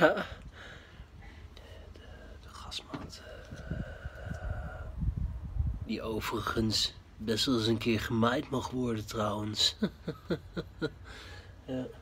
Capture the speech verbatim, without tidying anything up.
Ja. De, de, de gasmat. Uh, die overigens best wel eens een keer gemaaid mag worden trouwens. Ja.